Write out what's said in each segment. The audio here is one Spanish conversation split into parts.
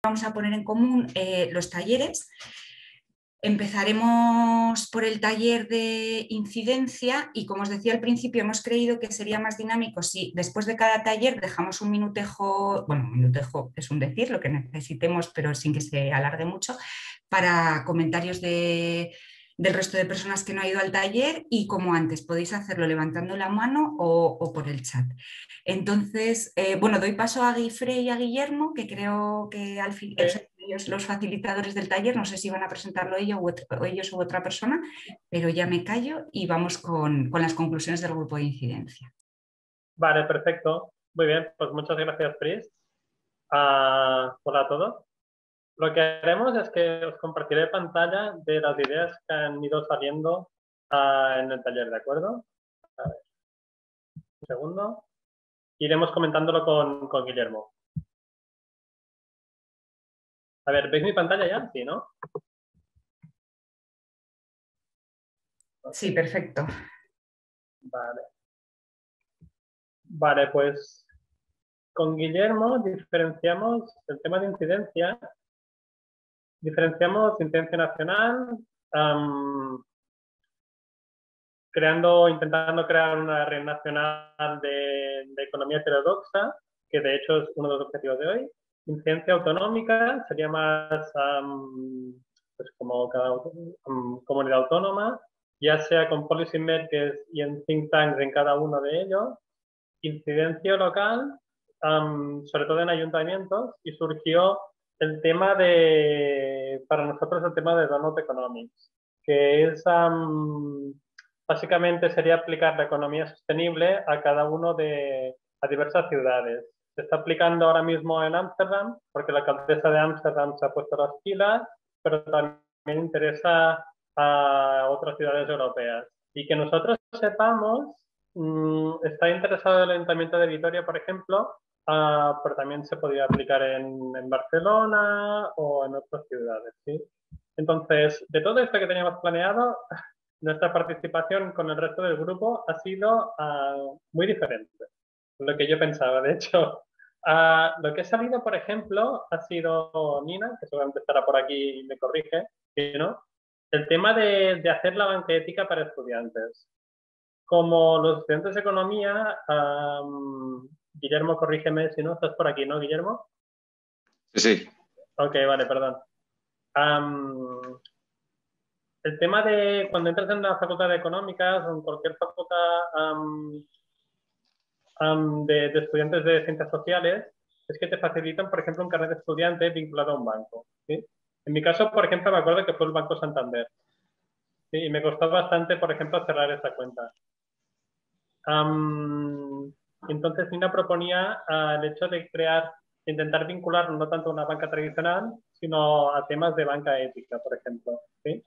vamos a poner en común los talleres. Empezaremos por el taller de incidencia y, como os decía al principio, hemos creído que sería más dinámico si después de cada taller dejamos un minutejo, bueno, un minutejo es un decir, lo que necesitemos, pero sin que se alargue mucho, para comentarios del resto de personas que no ha ido al taller y, como antes, podéis hacerlo levantando la mano o por el chat. Entonces, bueno, doy paso a Guifré y a Guillermo, que creo que al fin son ellos los facilitadores del taller. No sé si van a presentarlo ellos u otra persona, pero ya me callo y vamos con las conclusiones del grupo de incidencia. Vale, perfecto. Muy bien, pues muchas gracias, Pris. Hola a todos. Lo que haremos es que os compartiré pantalla de las ideas que han ido saliendo en el taller, ¿de acuerdo? A ver, un segundo. Iremos comentándolo con Guillermo. A ver, ¿veis mi pantalla ya? Sí, ¿no? Sí, perfecto. Vale. Vale, pues con Guillermo diferenciamos el tema de incidencia. Diferenciamos incidencia nacional, intentando crear una red nacional de economía heterodoxa, que de hecho es uno de los objetivos de hoy. Incidencia autonómica sería más pues como cada comunidad autónoma, ya sea con policy makers y en think tanks en cada uno de ellos. Incidencia local, sobre todo en ayuntamientos, y surgió el tema para nosotros el tema de Donut Economics, que es básicamente sería aplicar la economía sostenible a a diversas ciudades. Se está aplicando ahora mismo en Ámsterdam, porque la alcaldesa de Ámsterdam se ha puesto las pilas, pero también interesa a otras ciudades europeas. Y que nosotros sepamos, está interesado el Ayuntamiento de Vitoria, por ejemplo, pero también se podría aplicar en Barcelona o en otras ciudades, ¿sí? Entonces, de todo esto que teníamos planeado, nuestra participación con el resto del grupo ha sido muy diferente de lo que yo pensaba. De hecho, lo que ha salido, por ejemplo, ha sido Nina, que seguramente estará por aquí y me corrige, ¿no? El tema de hacer la banca ética para estudiantes. Como los estudiantes de economía, Guillermo, corrígeme si no, estás por aquí, ¿no, Guillermo? Sí. Ok, vale, perdón. El tema de cuando entras en la facultad de económicas o en cualquier facultad de estudiantes de ciencias sociales es que te facilitan, por ejemplo, un carnet de estudiante vinculado a un banco, ¿sí? En mi caso, por ejemplo, me acuerdo que fue el Banco Santander, ¿sí? Y me costó bastante, por ejemplo, cerrar esa cuenta. Entonces, Nina proponía el hecho de intentar vincular no tanto a una banca tradicional, sino a temas de banca ética, por ejemplo, ¿sí?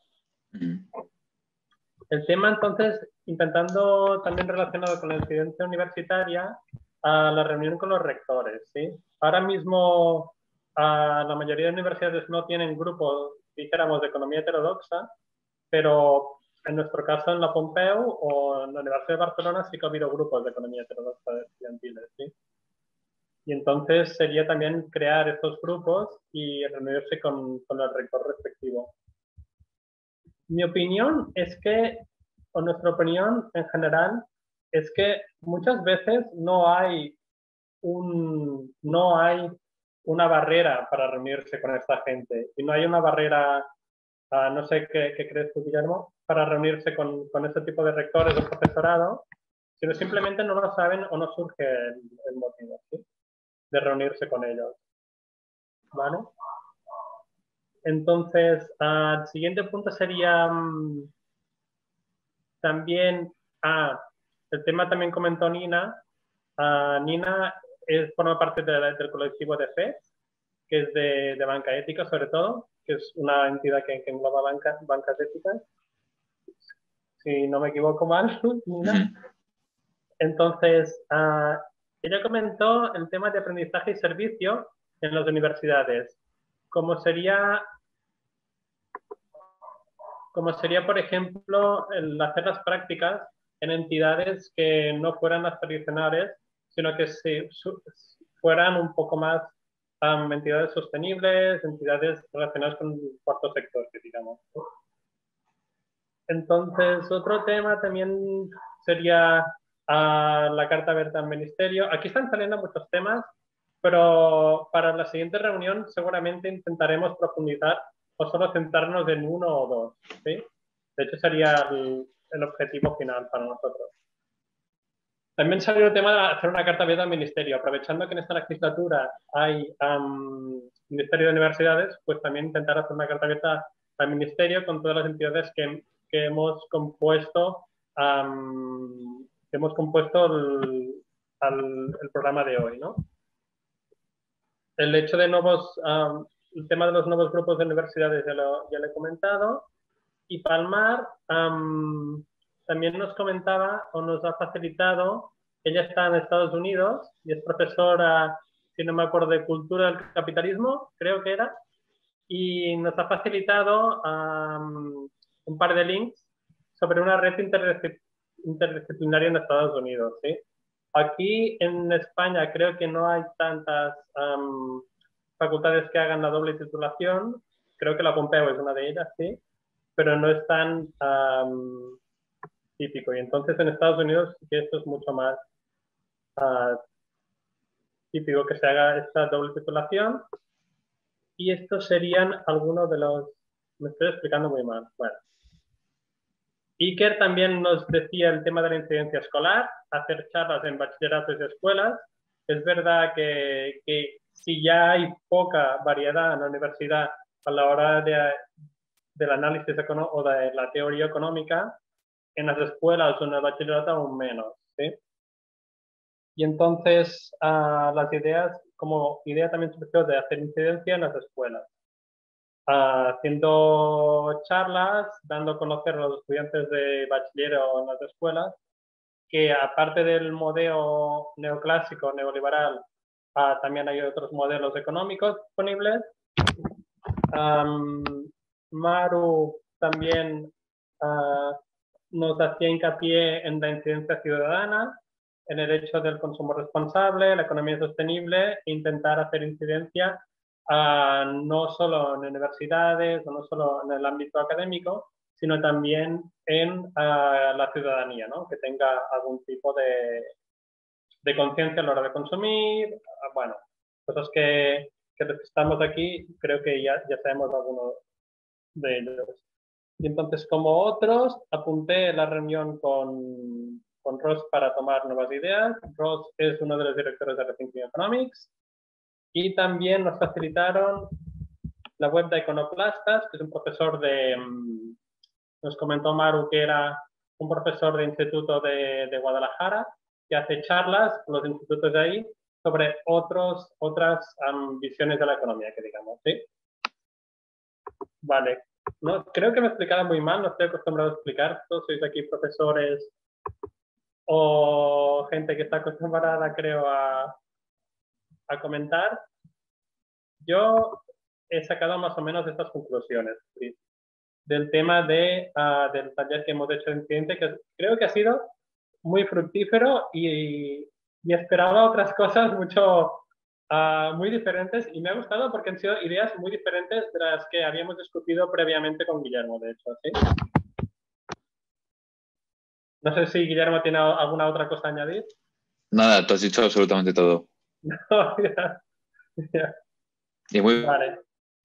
El tema, entonces, intentando también relacionado con la incidencia universitaria, a la reunión con los rectores, ¿sí? Ahora mismo, la mayoría de universidades no tienen grupos, dijéramos, de economía heterodoxa, pero en nuestro caso en la Pompeu o en la Universidad de Barcelona sí que ha habido grupos de economía heterodoxa estudiantiles, ¿sí? Y entonces sería también crear estos grupos y reunirse con el rector respectivo. Mi opinión es que, o nuestra opinión en general, es que muchas veces no hay una barrera para reunirse con esta gente. Y no hay una barrera, no sé qué crees tú, Guillermo, para reunirse con este tipo de rectores o profesorado, sino simplemente no lo saben o no surge el motivo, ¿sí?, de reunirse con ellos. ¿Vale? Entonces, el siguiente punto sería también, el tema también comentó Nina. Nina forma parte del colectivo de FES, que es de banca ética sobre todo, que es una entidad que engloba bancas éticas. Si no me equivoco mal, Nina. Entonces, ella comentó el tema de aprendizaje y servicio en las universidades, como sería, por ejemplo, el hacer las prácticas en entidades que no fueran las tradicionales, sino que fueran un poco más entidades sostenibles, entidades relacionadas con el cuarto sector, que digamos. Entonces, otro tema también sería la carta abierta al ministerio. Aquí están saliendo muchos temas, pero para la siguiente reunión seguramente intentaremos profundizar o solo centrarnos en uno o dos, ¿sí? De hecho, sería el objetivo final para nosotros. También salió el tema de hacer una carta abierta al ministerio. Aprovechando que en esta legislatura hay Ministerio de Universidades, pues también intentar hacer una carta abierta al ministerio con todas las entidades que hemos compuesto el programa de hoy, ¿no? El hecho de el tema de los nuevos grupos de universidades ya lo he comentado. Y Palmar también nos comentaba o nos ha facilitado, ella está en Estados Unidos y es profesora, si no me acuerdo, de Cultura del Capitalismo, creo que era, y nos ha facilitado un par de links sobre una red interdisciplinaria en Estados Unidos, ¿sí? Aquí en España creo que no hay tantas facultades que hagan la doble titulación, creo que la Pompeu es una de ellas, ¿sí? Pero no es tan típico. Y entonces en Estados Unidos sí que esto es mucho más típico, que se haga esta doble titulación. Y estos serían algunos de los... Me estoy explicando muy mal. Bueno. Iker también nos decía el tema de la incidencia escolar, hacer charlas en bachilleratos y escuelas. Es verdad que si ya hay poca variedad en la universidad a la hora del análisis o de la teoría económica, en las escuelas o en el bachillerato aún menos, ¿sí? Y entonces las ideas, como idea también surgió de hacer incidencia en las escuelas, haciendo charlas, dando a conocer a los estudiantes de bachillerato en las escuelas, que aparte del modelo neoclásico, neoliberal, también hay otros modelos económicos disponibles. Maru también nos hacía hincapié en la incidencia ciudadana, en el hecho del consumo responsable, la economía sostenible, e intentar hacer incidencia no solo en universidades o no solo en el ámbito académico, sino también en la ciudadanía, ¿no? Que tenga algún tipo de conciencia a la hora de consumir, bueno, cosas que los que estamos aquí creo que ya sabemos algunos de ellos. Y entonces, como otros, apunté la reunión con Ross para tomar nuevas ideas. Ross es uno de los directores de Rethinking Economics. Y también nos facilitaron la web de Iconoclastas, que es un profesor nos comentó Maru que era un profesor de instituto de Guadalajara, que hace charlas con los institutos de ahí sobre otras visiones de la economía, que digamos, ¿sí? Vale. No, creo que me explicaba muy mal, no estoy acostumbrado a explicar. Todos sois aquí profesores o gente que está acostumbrada, creo, a comentar. Yo he sacado más o menos estas conclusiones, ¿sí? Del tema del taller que hemos hecho de incidente, que creo que ha sido muy fructífero y esperaba otras cosas muy diferentes, y me ha gustado porque han sido ideas muy diferentes de las que habíamos discutido previamente con Guillermo, de hecho, ¿sí? No sé si Guillermo tiene alguna otra cosa a añadir. Nada, tú has dicho absolutamente todo. No, ya. Y muy... Vale.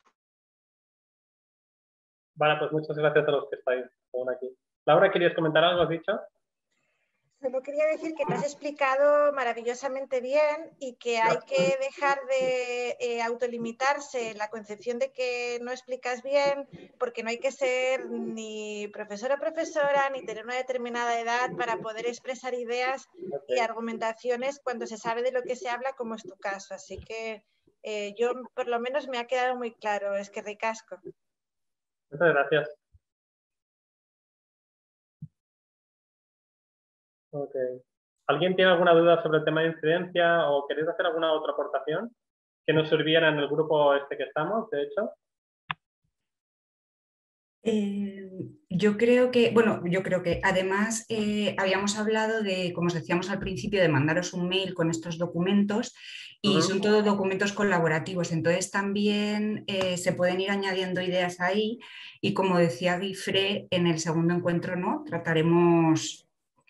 Vale, pues muchas gracias a los que estáis aún aquí. Laura, ¿querías comentar algo? ¿Has dicho? Solo quería decir que te has explicado maravillosamente bien y que hay que dejar de autolimitarse la concepción de que no explicas bien, porque no hay que ser ni profesora ni tener una determinada edad para poder expresar ideas y argumentaciones cuando se sabe de lo que se habla, como es tu caso. Así que yo, por lo menos, me ha quedado muy claro. Es que ricasco. Muchas gracias. Okay. ¿Alguien tiene alguna duda sobre el tema de incidencia o queréis hacer alguna otra aportación que nos sirviera en el grupo este que estamos, de hecho? Yo creo que, bueno, yo creo que además habíamos hablado de, como os decíamos al principio, de mandaros un mail con estos documentos y son todos documentos colaborativos, entonces también se pueden ir añadiendo ideas ahí y como decía Guifré, en el segundo encuentro, ¿no? Trataremos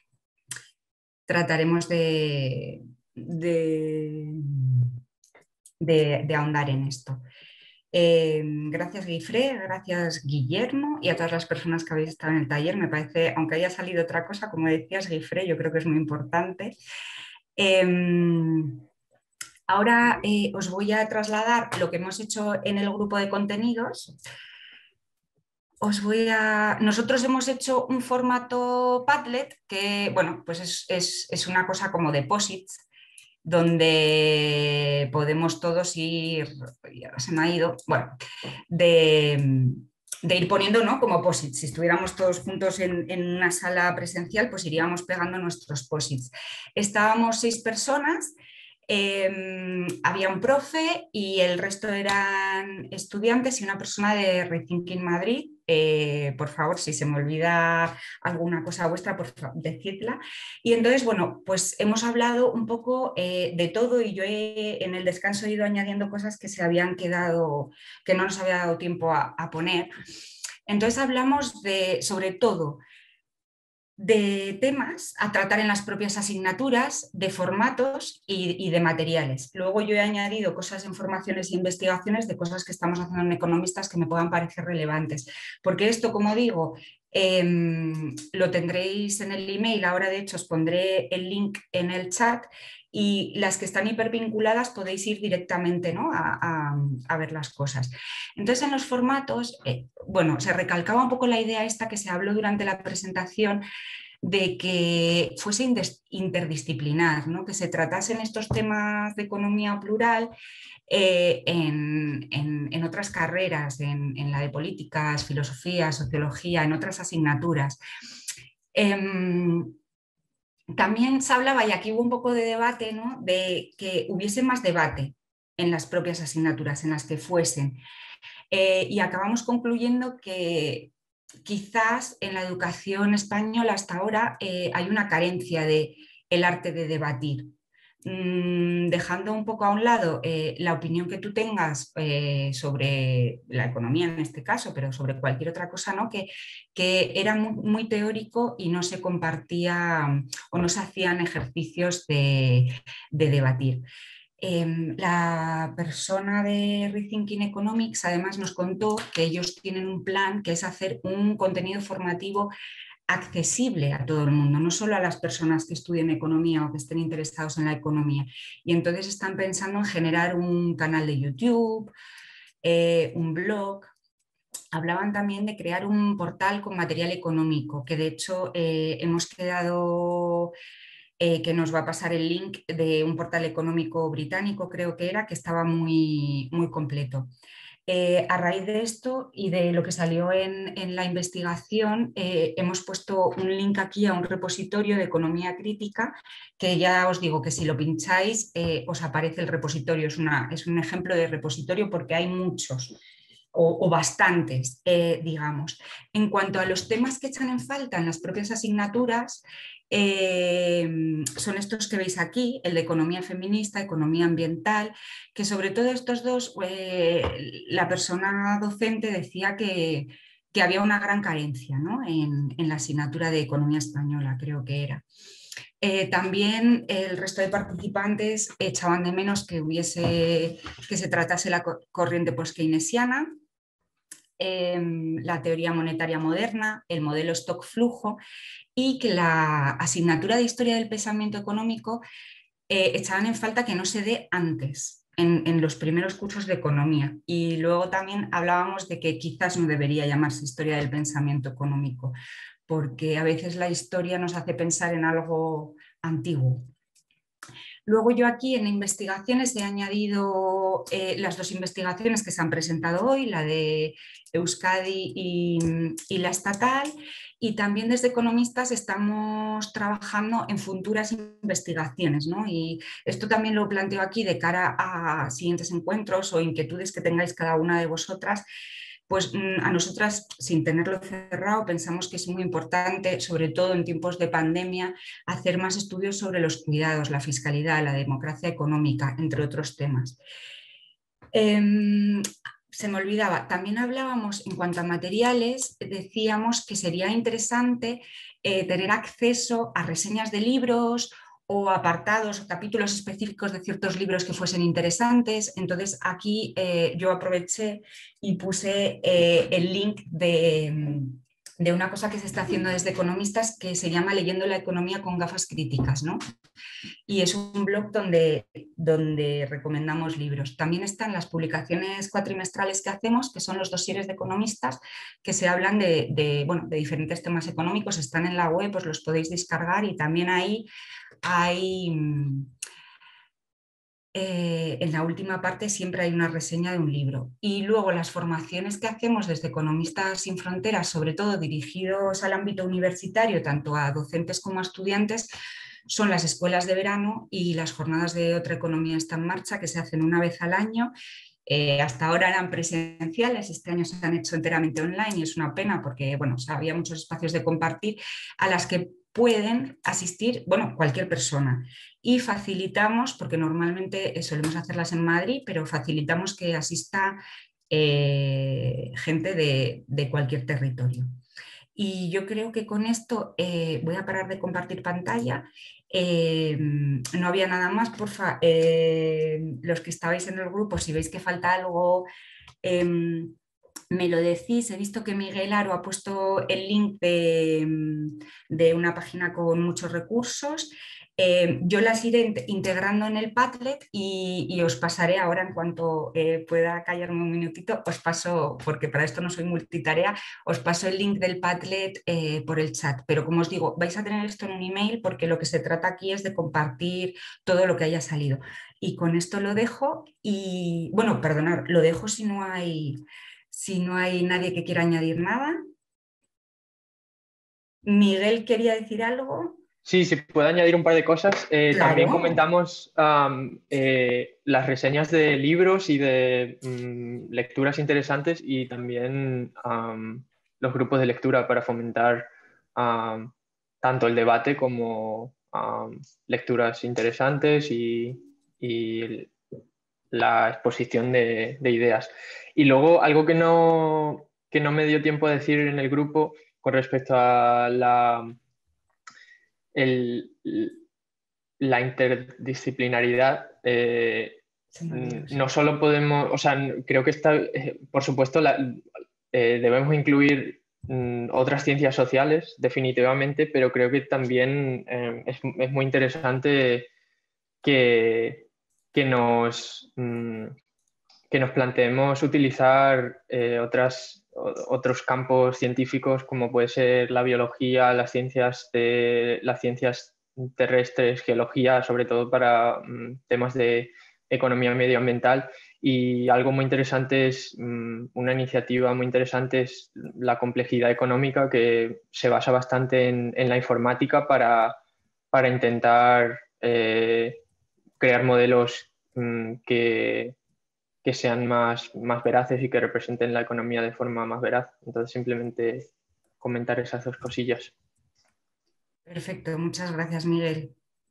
de ahondar en esto. Gracias Guifré, gracias Guillermo y a todas las personas que habéis estado en el taller. Me parece, aunque haya salido otra cosa, como decías Guifré, yo creo que es muy importante. Ahora os voy a trasladar lo que hemos hecho en el grupo de contenidos. Nosotros hemos hecho un formato Padlet que, bueno, pues es una cosa como deposits, donde podemos todos ir, y ahora se me ha ido, bueno, de ir poniendo, ¿no? Como posits. Si estuviéramos todos juntos en una sala presencial, pues iríamos pegando nuestros posits. Estábamos 6 personas. Había un profe y el resto eran estudiantes y una persona de Rethinking Madrid. Por favor, si se me olvida alguna cosa vuestra, por favor, decidla. Y entonces, bueno, pues hemos hablado un poco de todo y yo en el descanso he ido añadiendo cosas que se habían quedado, que no nos había dado tiempo a poner. Entonces hablamos sobre todo, de temas a tratar en las propias asignaturas, de formatos y de materiales. Luego yo he añadido cosas en formaciones e investigaciones de cosas que estamos haciendo en Economistas que me puedan parecer relevantes. Porque esto, como digo, lo tendréis en el email, ahora de hecho os pondré el link en el chat y las que están hipervinculadas podéis ir directamente, ¿no? a ver las cosas. Entonces en los formatos, bueno, se recalcaba un poco la idea esta que se habló durante la presentación de que fuese interdisciplinar, ¿no? Que se tratasen estos temas de economía plural en otras carreras, en la de políticas, filosofía, sociología, en otras asignaturas. También se hablaba, y aquí hubo un poco de debate, ¿no? De que hubiese más debate en las propias asignaturas, en las que fuesen. Y acabamos concluyendo que quizás en la educación española hasta ahora hay una carencia de el arte de debatir. Dejando un poco a un lado la opinión que tú tengas sobre la economía en este caso, pero sobre cualquier otra cosa, ¿no? que era muy teórico y no se compartía o no se hacían ejercicios de debatir. La persona de Rethinking Economics además nos contó que ellos tienen un plan que es hacer un contenido formativo accesible a todo el mundo, no solo a las personas que estudien economía o que estén interesados en la economía. Y entonces están pensando en generar un canal de YouTube, un blog. Hablaban también de crear un portal con material económico, que de hecho hemos quedado que nos va a pasar el link de un portal económico británico, creo que era, que estaba muy, muy completo. A raíz de esto y de lo que salió en la investigación, hemos puesto un link aquí a un repositorio de economía crítica, que ya os digo que si lo pincháis os aparece el repositorio. Es un ejemplo de repositorio porque hay muchos o bastantes, digamos. En cuanto a los temas que echan en falta en las propias asignaturas, son estos que veis aquí, el de economía feminista, economía ambiental, que sobre todo estos dos, la persona docente decía que había una gran carencia, ¿no? en la asignatura de economía española, creo que era. También el resto de participantes echaban de menos que se tratase la corriente post-keynesiana, la teoría monetaria moderna, el modelo stock-flujo y que la asignatura de historia del pensamiento económico echaban en falta que no se dé antes, en los primeros cursos de economía. Y luego también hablábamos de que quizás no debería llamarse historia del pensamiento económico, porque a veces la historia nos hace pensar en algo antiguo. Luego yo aquí en investigaciones he añadido las 2 investigaciones que se han presentado hoy, la de Euskadi y la estatal, y también desde Economistas estamos trabajando en futuras investigaciones, ¿no? Y esto también lo planteo aquí de cara a siguientes encuentros o inquietudes que tengáis cada una de vosotras, pues a nosotras, sin tenerlo cerrado, pensamos que es muy importante, sobre todo en tiempos de pandemia, hacer más estudios sobre los cuidados, la fiscalidad, la democracia económica, entre otros temas. Se me olvidaba, también hablábamos en cuanto a materiales, decíamos que sería interesante tener acceso a reseñas de libros o apartados o capítulos específicos de ciertos libros que fuesen interesantes. Entonces aquí yo aproveché y puse el link de una cosa que se está haciendo desde Economistas que se llama Leyendo la economía con gafas críticas, ¿no? Y es un blog donde recomendamos libros. También están las publicaciones cuatrimestrales que hacemos, que son los dosieres de economistas, que se hablan de diferentes temas económicos, están en la web, os los podéis descargar y también ahí hay... en la última parte siempre hay una reseña de un libro. Y luego las formaciones que hacemos desde Economistas Sin Fronteras, sobre todo dirigidos al ámbito universitario, tanto a docentes como a estudiantes, son las escuelas de verano y las jornadas de Otra Economía está en marcha, que se hacen una vez al año. Hasta ahora eran presenciales, este año se han hecho enteramente online y es una pena porque bueno, había muchos espacios de compartir a las que pueden asistir, bueno, cualquier persona. Y facilitamos, porque normalmente solemos hacerlas en Madrid, pero facilitamos que asista gente de cualquier territorio. Y yo creo que con esto voy a parar de compartir pantalla. No había nada más, porfa. Los que estabais en el grupo, si veis que falta algo, me lo decís. He visto que Miguel Aro ha puesto el link de una página con muchos recursos. Yo las iré integrando en el Padlet y os pasaré ahora, en cuanto pueda callarme un minutito, os paso, porque para esto no soy multitarea, os paso el link del Padlet por el chat. Pero como os digo, vais a tener esto en un email porque lo que se trata aquí es de compartir todo lo que haya salido. Y con esto lo dejo y, bueno, perdonad, lo dejo si no hay nadie que quiera añadir nada. Miguel quería decir algo. Sí, si puedo añadir un par de cosas. Claro. También comentamos las reseñas de libros y de lecturas interesantes y también los grupos de lectura para fomentar tanto el debate como lecturas interesantes y la exposición de ideas. Y luego algo que no me dio tiempo a decir en el grupo con respecto a la interdisciplinaridad, no solo podemos, o sea, creo que está, por supuesto, debemos incluir otras ciencias sociales, definitivamente, pero creo que también es muy interesante que nos planteemos utilizar otros campos científicos como puede ser la biología, las ciencias terrestres, geología, sobre todo para temas de economía medioambiental. Y algo muy interesante una iniciativa muy interesante es la complejidad económica, que se basa bastante en la informática para intentar crear modelos que sean más veraces y que representen la economía de forma más veraz. Entonces, simplemente comentar esas dos cosillas. Perfecto, muchas gracias, Miguel.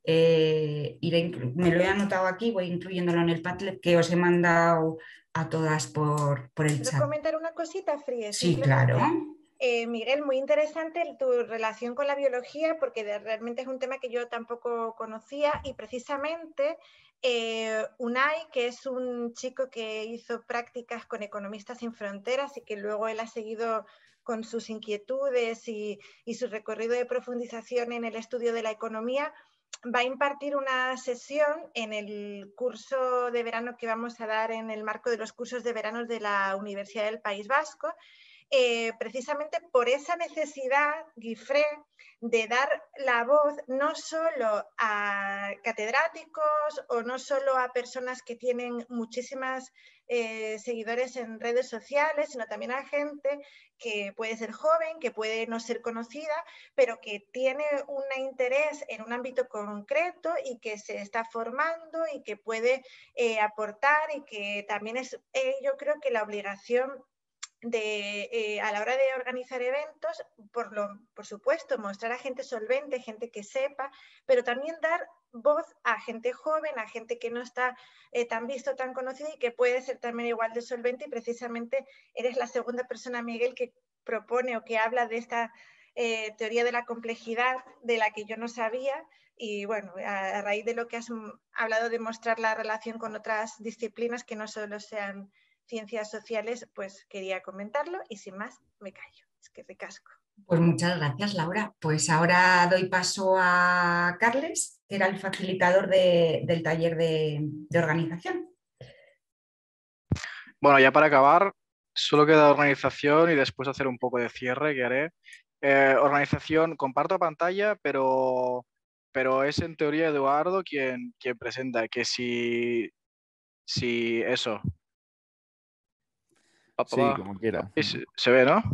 Me lo he anotado aquí, voy incluyéndolo en el Padlet que os he mandado a todas por el chat. ¿Puedo comentar una cosita, Frie? Sí, claro. Miguel, muy interesante tu relación con la biología, porque realmente es un tema que yo tampoco conocía, y precisamente Unai, que es un chico que hizo prácticas con Economistas Sin Fronteras y que luego él ha seguido con sus inquietudes y su recorrido de profundización en el estudio de la economía, va a impartir una sesión en el curso de verano que vamos a dar en el marco de los cursos de verano de la Universidad del País Vasco, precisamente por esa necesidad, Guifré, de dar la voz no solo a catedráticos o no solo a personas que tienen muchísimas seguidores en redes sociales, sino también a gente que puede ser joven, que puede no ser conocida, pero que tiene un interés en un ámbito concreto y que se está formando y que puede aportar, y que también es, yo creo que la obligación a la hora de organizar eventos, por supuesto, mostrar a gente solvente, gente que sepa, pero también dar voz a gente joven, a gente que no está tan visto, tan conocida y que puede ser también igual de solvente, y precisamente eres la segunda persona, Miguel, que propone o que habla de esta teoría de la complejidad de la que yo no sabía. Y bueno, a raíz de lo que has hablado de mostrar la relación con otras disciplinas que no solo sean ciencias sociales, pues quería comentarlo y sin más me callo, es que ricasco. Pues muchas gracias, Laura. Pues ahora doy paso a Carles, que era el facilitador del taller de organización. Bueno, ya para acabar, solo queda organización y después hacer un poco de cierre que haré. Organización, comparto pantalla, pero es en teoría Eduardo quien presenta, que si eso. Sí, como quiera. Se ve, ¿no?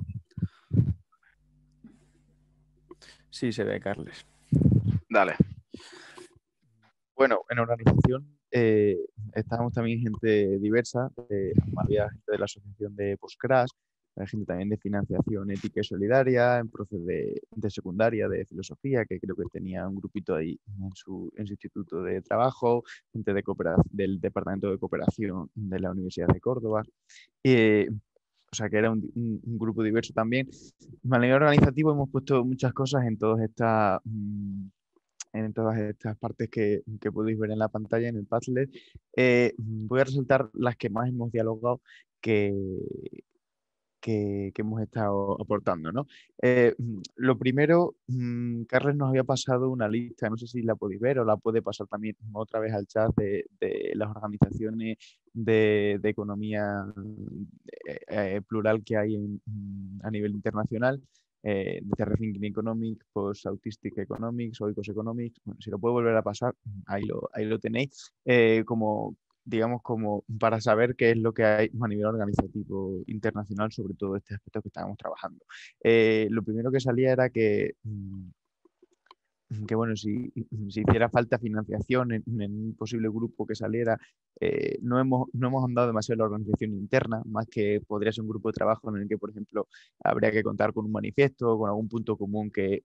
Sí, se ve, Carles. Dale. Bueno, en organización estábamos también gente diversa. Había gente de la asociación de Postcrash, hay gente también de financiación ética y solidaria, en profes de secundaria, de filosofía, que creo que tenía un grupito ahí en su instituto de trabajo, gente del departamento de cooperación de la Universidad de Córdoba. O sea que era un grupo diverso también. A nivel organizativo hemos puesto muchas cosas en todas estas partes que podéis ver en la pantalla, en el Padlet. Voy a resaltar las que más hemos dialogado que hemos estado aportando, ¿no? Lo primero, Carles nos había pasado una lista, no sé si la podéis ver o la puede pasar también otra vez al chat de las organizaciones de economía plural que hay a nivel internacional. Desde Rethinking Economics, Post Autistic Economics, Oikos Economics. Bueno, si lo puedo volver a pasar, ahí lo tenéis. Digamos, como para saber qué es lo que hay a nivel organizativo internacional sobre todo este aspecto que estábamos trabajando. Lo primero que salía era que bueno, si hiciera falta financiación en un posible grupo que saliera, no hemos andado demasiado en la organización interna, más que podría ser un grupo de trabajo en el que, por ejemplo, habría que contar con un manifiesto, con algún punto común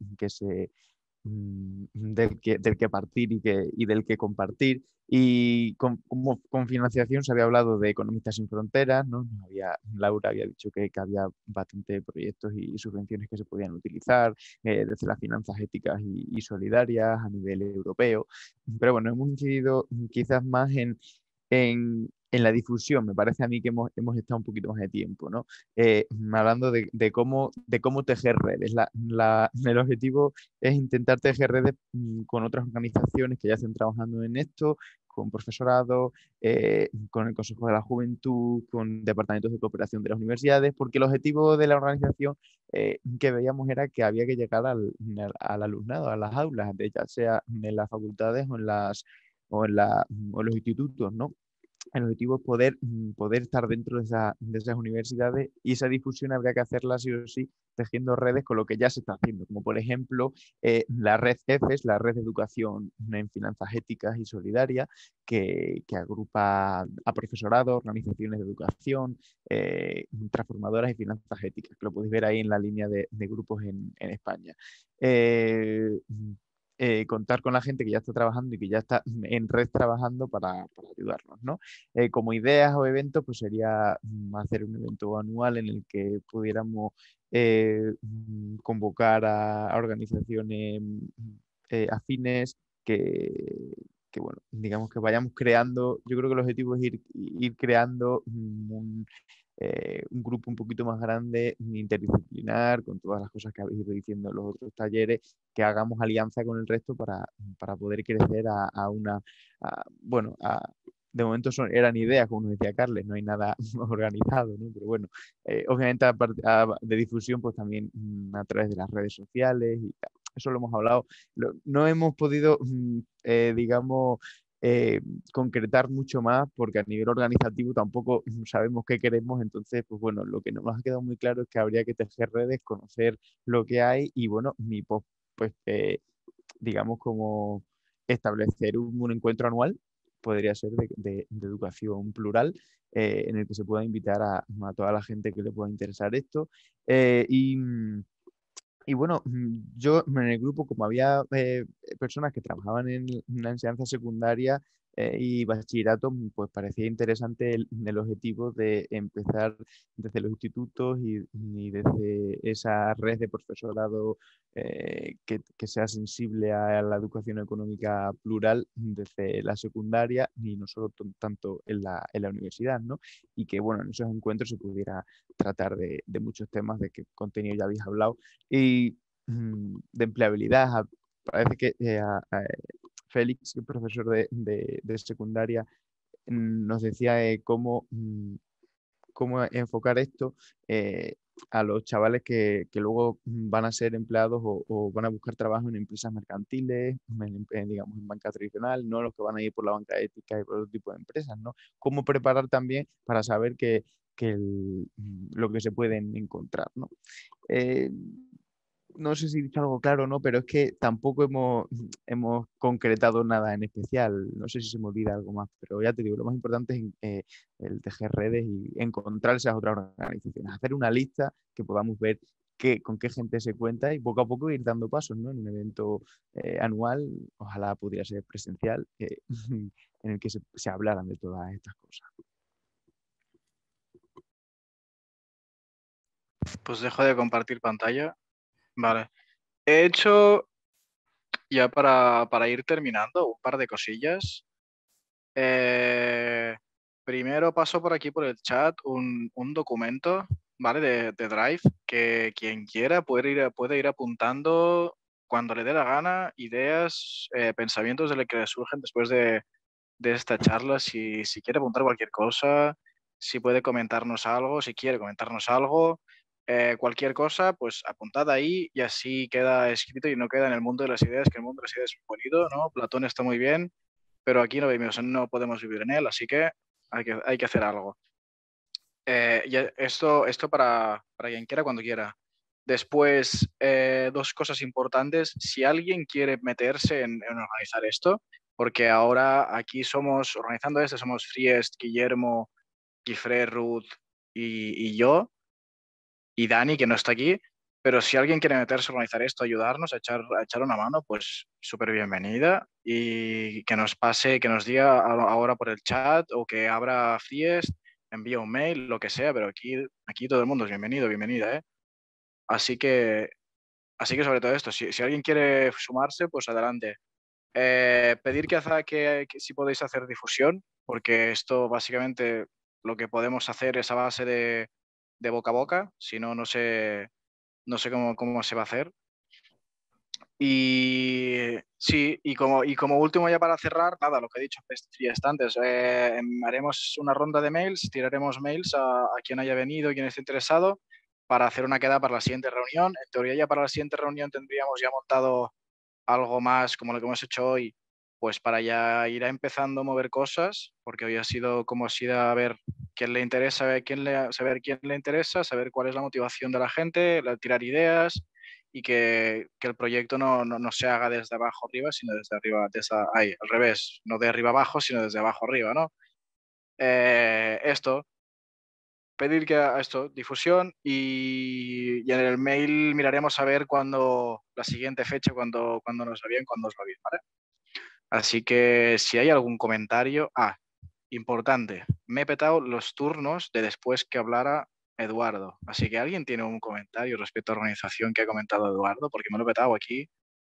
del que partir y del que compartir. Y con financiación se había hablado de Economistas sin Fronteras, ¿no? Laura había dicho que había bastantes proyectos y subvenciones que se podían utilizar, desde las finanzas éticas y solidarias a nivel europeo. Pero bueno, hemos incidido quizás más en la difusión. Me parece a mí que hemos estado un poquito más de tiempo, ¿no? Hablando de cómo tejer redes. El objetivo es intentar tejer redes con otras organizaciones que ya estén trabajando en esto, con profesorado, con el Consejo de la Juventud, con departamentos de cooperación de las universidades, porque el objetivo de la organización que veíamos era que había que llegar al alumnado, a las aulas, ya sea en las facultades o en los institutos, ¿no? El objetivo es poder estar dentro de esas universidades, y esa difusión habría que hacerla sí o sí tejiendo redes con lo que ya se está haciendo, como por ejemplo la red EFES, la red de educación en finanzas éticas y solidarias, que agrupa a profesorado, organizaciones de educación, transformadoras y finanzas éticas, que lo podéis ver ahí en la línea de grupos en España. Contar con la gente que ya está trabajando y que ya está en red trabajando para ayudarnos, ¿no? Como ideas o eventos, pues sería hacer un evento anual en el que pudiéramos convocar a organizaciones afines que, bueno, digamos que vayamos creando. Yo creo que el objetivo es ir creando un grupo un poquito más grande, interdisciplinar, con todas las cosas que habéis ido diciendo en los otros talleres, que hagamos alianza con el resto para poder crecer de momento eran ideas, como nos decía Carles, no hay nada organizado, ¿no? Pero bueno, obviamente de difusión, pues también a través de las redes sociales y tal. Eso lo hemos hablado. No hemos podido, digamos, concretar mucho más, porque a nivel organizativo tampoco sabemos qué queremos. Entonces, pues bueno, lo que nos ha quedado muy claro es que habría que tejer redes, conocer lo que hay y bueno, digamos como establecer un encuentro anual podría ser de educación plural, en el que se pueda invitar a toda la gente que le pueda interesar esto. Y bueno, yo en el grupo, como había personas que trabajaban en la enseñanza secundaria y bachillerato, pues parecía interesante el objetivo de empezar desde los institutos y desde esa red de profesorado que sea sensible a la educación económica plural desde la secundaria y no solo tanto en la universidad, ¿no? Y que, bueno, en esos encuentros se pudiera tratar de muchos temas de qué contenido ya habéis hablado y de empleabilidad. Parece que Félix, que es profesor de secundaria, nos decía cómo enfocar esto a los chavales que luego van a ser empleados o van a buscar trabajo en empresas mercantiles, digamos, en banca tradicional, no los que van a ir por la banca ética y por otro tipo de empresas, ¿no? Cómo preparar también para saber lo que se pueden encontrar, ¿no? No sé si he dicho algo claro o no, pero es que tampoco hemos concretado nada en especial. No sé si se me olvida algo más, pero ya te digo, lo más importante es el tejer redes y encontrar esas otras organizaciones. Hacer una lista que podamos ver con qué gente se cuenta y poco a poco ir dando pasos, ¿no? En un evento anual, ojalá pudiera ser presencial, en el que se hablaran de todas estas cosas. Pues dejo de compartir pantalla. Vale. He hecho, ya para ir terminando, un par de cosillas. Primero paso por aquí por el chat un documento, ¿vale? De Drive, que quien quiera puede ir apuntando cuando le dé la gana, ideas, pensamientos de lo que le surgen después de esta charla. Si quiere apuntar cualquier cosa, si puede comentarnos algo, si quiere comentarnos algo, cualquier cosa, pues apuntad ahí y así queda escrito y no queda en el mundo de las ideas, que el mundo de las ideas es muy bonito, ¿no? Platón está muy bien, pero aquí no podemos vivir en él, así que hay que hacer algo. Y esto para quien quiera, cuando quiera. Después, dos cosas importantes. Si alguien quiere meterse en organizar esto, porque ahora aquí organizando esto, somos Friest, Guillermo, Guifré, Ruth y yo, y Dani, que no está aquí. Pero si alguien quiere meterse a organizar esto, ayudarnos, a echar una mano, pues súper bienvenida. Y que nos pase, que nos diga ahora por el chat o que abra Friest, envía un mail, lo que sea, pero aquí todo el mundo es bienvenido, bienvenida, ¿eh? Así que sobre todo esto, si alguien quiere sumarse, pues adelante. Pedir que si podéis hacer difusión, porque esto básicamente lo que podemos hacer es a base de boca a boca, si no, no sé cómo se va a hacer. Y sí, y como último ya para cerrar, nada, lo que he dicho antes, haremos una ronda de mails, tiraremos mails a quien haya venido, quien esté interesado, para hacer una queda para la siguiente reunión. En teoría ya para la siguiente reunión tendríamos ya montado algo más como lo que hemos hecho hoy, pues para ya ir empezando a mover cosas, porque hoy ha sido como si a ver quién le interesa, saber quién le interesa, saber cuál es la motivación de la gente, tirar ideas y que el proyecto no se haga desde abajo arriba, sino desde arriba, al revés, no de arriba abajo, sino desde abajo arriba, ¿no? Pedir difusión y en el mail miraremos a ver cuándo, la siguiente fecha, cuándo nos va bien, cuándo os va bien, ¿vale? Así que si hay algún comentario... importante, me he petado los turnos de después que hablara Eduardo. Así que ¿alguien tiene un comentario respecto a la organización que ha comentado Eduardo? Porque me lo he petado aquí.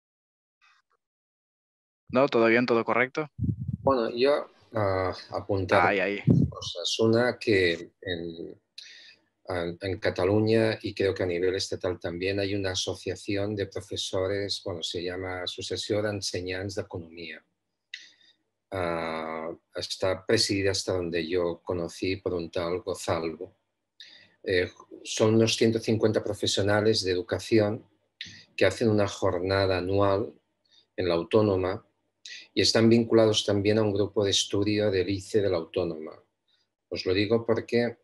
¿No? ¿Todo bien? ¿Todo correcto? Bueno, yo apuntar ahí. cosas. Una que en Cataluña y creo que a nivel estatal también hay una asociación de profesores, bueno, se llama Asociació d'Ensenyants d'Economia. Está presidida hasta donde yo conocí por un tal Gozalvo. Son unos 150 profesionales de educación que hacen una jornada anual en la Autónoma y están vinculados también a un grupo de estudio del ICE de la Autónoma. Os lo digo porque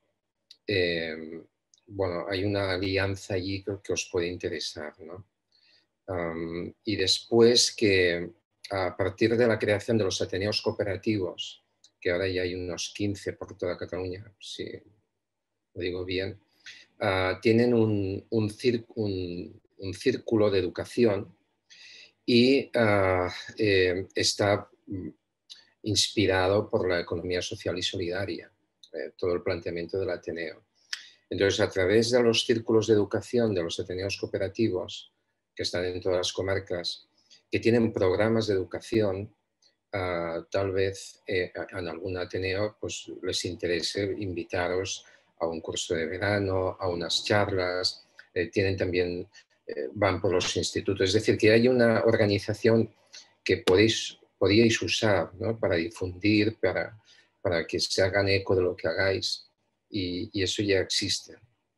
bueno, hay una alianza allí que os puede interesar, ¿no? Y después que a partir de la creación de los Ateneos cooperativos, que ahora ya hay unos 15 por toda Cataluña, si lo digo bien, tienen un círculo de educación y está inspirado por la economía social y solidaria, todo el planteamiento del Ateneo. Entonces, a través de los círculos de educación de los Ateneos cooperativos, que están en todas las comarcas, que tienen programas de educación, tal vez en algún Ateneo pues, les interese invitaros a un curso de verano, a unas charlas, tienen también, van por los institutos. Es decir, que hay una organización que podíais usar, ¿no? Para difundir, para que se hagan eco de lo que hagáis, y eso ya existe.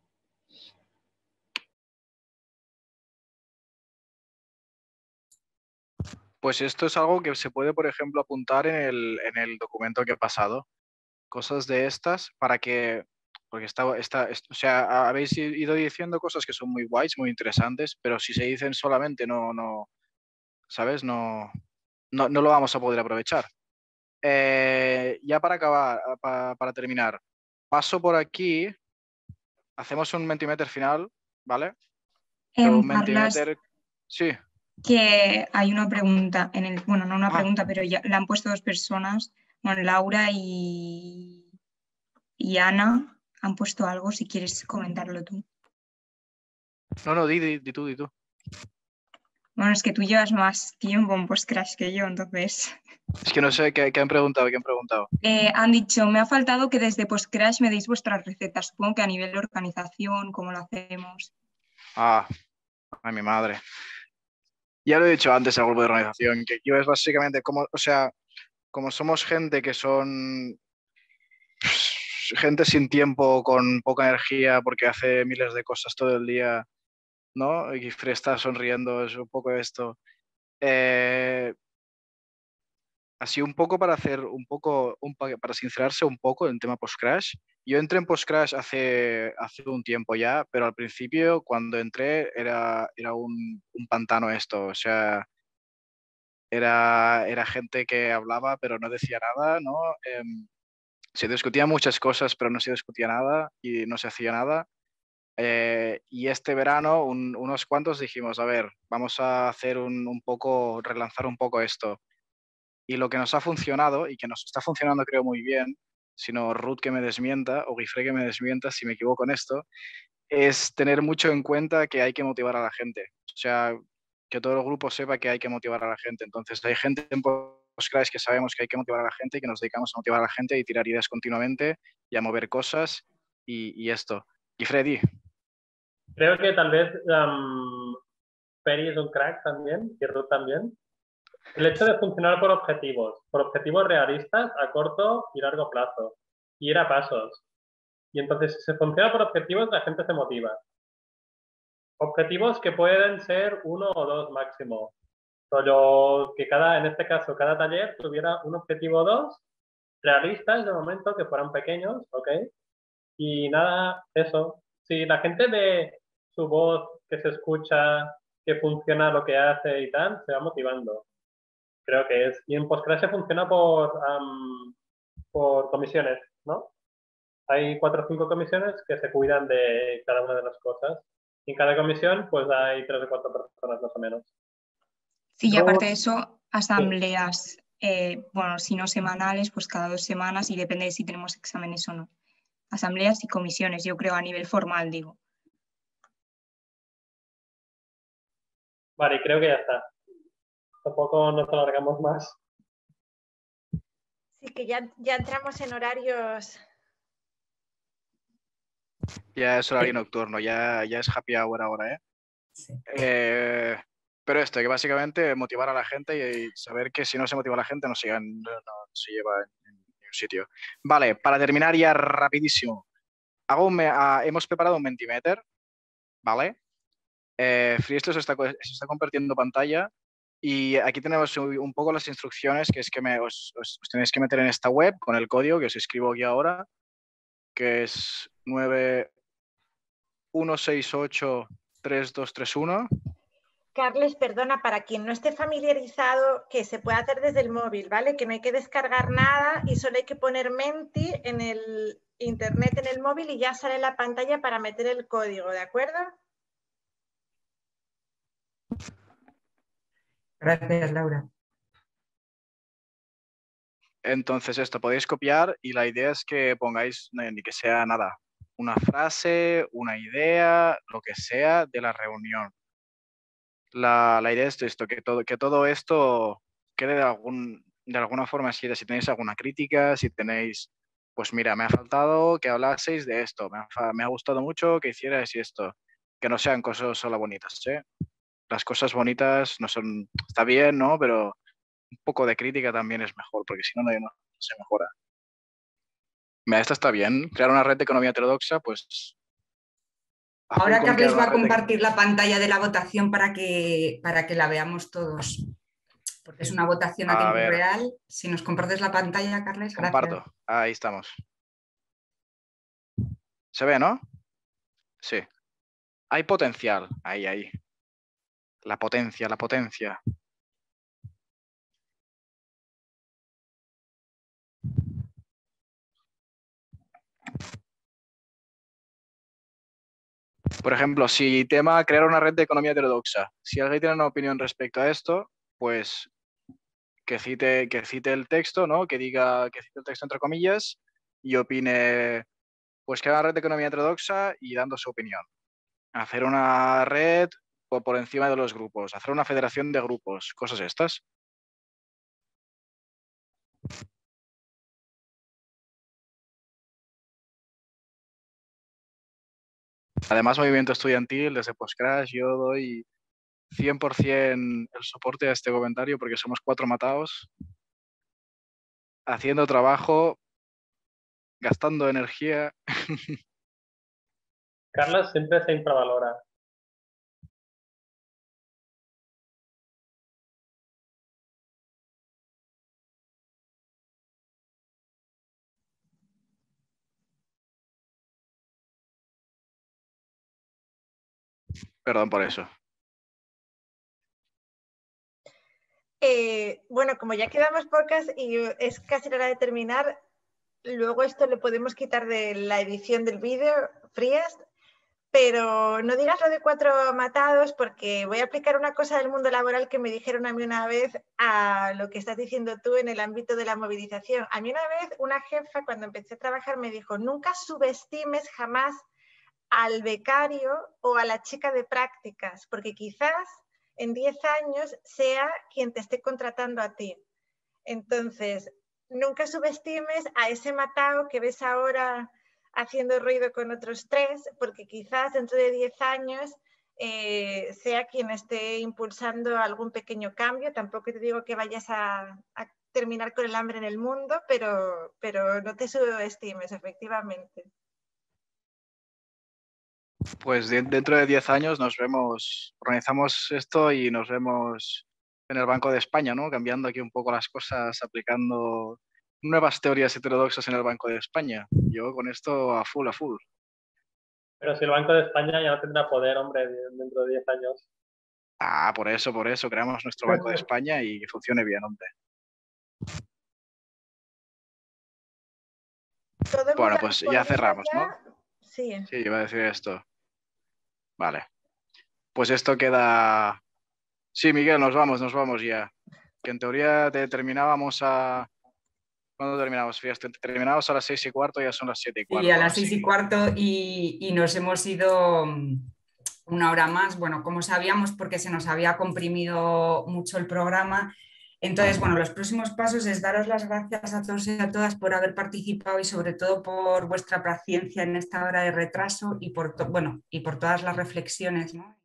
Pues esto es algo que se puede, por ejemplo, apuntar en el documento que he pasado. Cosas de estas para que, porque o sea, habéis ido diciendo cosas que son muy guays, muy interesantes, pero si se dicen solamente no, ¿sabes? No lo vamos a poder aprovechar. Ya para acabar, para terminar, paso por aquí, hacemos un Mentimeter final, ¿vale? Pero un Mentimeter, sí. Que hay una pregunta, bueno, no una pregunta, pero ya la han puesto dos personas, bueno, Laura y Ana han puesto algo, si quieres comentarlo tú. No, di tú. Bueno, es que tú llevas más tiempo en Postcrash que yo, entonces... Es que no sé qué han preguntado, Han dicho, me ha faltado que desde Postcrash me deis vuestras recetas, supongo que a nivel de organización, cómo lo hacemos. Ay, mi madre. Ya lo he dicho antes al grupo de organización, que yo es básicamente como, o sea, como somos gente que son gente sin tiempo, con poca energía, porque hace miles de cosas todo el día, ¿no? Y Fred está sonriendo, es un poco esto. Así un poco para hacer para sincerarse un poco en tema Postcrash. Yo entré en Postcrash hace un tiempo ya, pero al principio cuando entré era un pantano esto, o sea, era gente que hablaba pero no decía nada, ¿no? Se discutían muchas cosas pero no se discutía nada y no se hacía nada. Y este verano unos cuantos dijimos, a ver, vamos a hacer relanzar un poco esto. Y lo que nos ha funcionado y que nos está funcionando creo muy bien, sino Ruth que me desmienta o Guifré que me desmienta si me equivoco en esto, es tener mucho en cuenta que hay que motivar a la gente. O sea, que todo el grupo sepa que hay que motivar a la gente. Entonces hay gente en Postcrash que sabemos que hay que motivar a la gente y que nos dedicamos a motivar a la gente y tirar ideas continuamente y a mover cosas y esto. Guifré, Creo que tal vez Peri es un crack también, y Ruth también. El hecho de funcionar por objetivos realistas a corto y largo plazo, y ir a pasos. Y entonces, si se funciona por objetivos, la gente se motiva. Objetivos que pueden ser 1 o 2 máximo. Solo que en este caso, cada taller tuviera un objetivo o 2 realistas de momento, que fueran pequeños, ¿ok? Y nada, eso. Si la gente ve su voz, que se escucha, que funciona lo que hace y tal, se va motivando. Creo que es. Y en Postcrash se funciona por comisiones, ¿no? Hay 4 o 5 comisiones que se cuidan de cada una de las cosas. Y en cada comisión, pues hay 3 o 4 personas más o menos. Sí, y aparte de eso, asambleas, bueno, si no semanales, pues cada 2 semanas y depende de si tenemos exámenes o no. Asambleas y comisiones, yo creo, a nivel formal, digo. Vale, creo que ya está. Tampoco nos alargamos más. Sí, que ya entramos en horarios. Ya es horario nocturno, ya es happy hour ahora, ¿eh? Sí. Pero esto, que básicamente motivar a la gente y saber que si no se motiva a la gente no se lleva en ningún sitio. Vale, para terminar ya rapidísimo. Hemos preparado un Mentimeter, ¿vale? Friesto se está compartiendo pantalla y aquí tenemos un poco las instrucciones, que es que os tenéis que meter en esta web con el código que os escribo aquí ahora, que es 91683231. Carles, perdona, para quien no esté familiarizado, que se puede hacer desde el móvil, ¿vale? Que no hay que descargar nada y solo hay que poner Menti en el internet, en el móvil, y ya sale la pantalla para meter el código, ¿de acuerdo? Gracias, Laura. Entonces esto podéis copiar y la idea es que pongáis, ni que sea nada, una frase, una idea, lo que sea de la reunión. La idea es esto, que todo esto quede de alguna forma así, si tenéis alguna crítica, si tenéis, pues mira, me ha faltado que hablaseis de esto, me ha gustado mucho que hicierais esto, que no sean cosas solo bonitas, ¿eh? Las cosas bonitas no son, está bien, ¿no? Pero un poco de crítica también es mejor, porque si no, no se mejora. Mira, esta está bien. Crear una red de economía heterodoxa, pues... Ahora Carles va a compartir la pantalla de la votación para que la veamos todos. Porque es una votación a tiempo real. Si nos compartes la pantalla, Carles, comparto. Gracias. Ahí estamos. ¿Se ve, no? Sí. Hay potencial. Ahí. La potencia. Por ejemplo, si tema crear una red de economía heterodoxa. Si alguien tiene una opinión respecto a esto, pues que cite el texto, ¿no? Que cite el texto entre comillas y opine, pues crear una red de economía heterodoxa y dando su opinión. Hacer una red por encima de los grupos, hacer una federación de grupos, cosas estas. Además, movimiento estudiantil, desde Postcrash, yo doy 100% el soporte a este comentario porque somos 4 matados, haciendo trabajo, gastando energía. Carlos siempre se infravalora. Perdón por eso. Bueno, como ya quedamos pocas y es casi la hora de terminar, luego esto lo podemos quitar de la edición del vídeo, Frías, pero no digas lo de 4 matados porque voy a aplicar una cosa del mundo laboral que me dijeron a mí una vez a lo que estás diciendo tú en el ámbito de la movilización. A mí una vez una jefa cuando empecé a trabajar me dijo, nunca subestimes jamás al becario o a la chica de prácticas, porque quizás en 10 años sea quien te esté contratando a ti. Entonces, nunca subestimes a ese matao que ves ahora haciendo ruido con otros 3, porque quizás dentro de 10 años sea quien esté impulsando algún pequeño cambio. Tampoco te digo que vayas a terminar con el hambre en el mundo, pero no te subestimes, efectivamente. Pues dentro de 10 años nos vemos, organizamos esto y nos vemos en el Banco de España, ¿no? Cambiando aquí un poco las cosas, aplicando nuevas teorías heterodoxas en el Banco de España. Yo con esto a full. Pero si el Banco de España ya no tendrá poder, hombre, dentro de 10 años. Ah, por eso, creamos nuestro Banco de España y que funcione bien, hombre. Bueno, pues ya cerramos, ¿no? Sí. Sí, iba a decir esto. Vale. Pues esto queda... Sí, Miguel, nos vamos ya. Que en teoría terminábamos a... ¿Cuándo terminamos, Fiesta? Terminamos a las 6:15, ya son las 7:15. Sí, a las 6:15 y nos hemos ido una hora más, bueno, como sabíamos, porque se nos había comprimido mucho el programa. Entonces, bueno, los próximos pasos es daros las gracias a todos y a todas por haber participado y sobre todo por vuestra paciencia en esta hora de retraso y por todas las reflexiones, ¿no?